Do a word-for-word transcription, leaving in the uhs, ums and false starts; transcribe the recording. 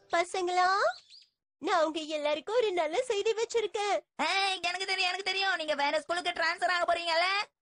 பசங்களா, நான் உங்க எல்லாருக்கும் ஒரு நல்ல செய்தி வச்சிருக்கேன். ஏய், எனக்கு தெரியும் எனக்கு தெரியும் நீங்க வேற ஸ்கூலுக்கு ட்ரான்ஸ்ஃபர் ஆக போறீங்கல்ல.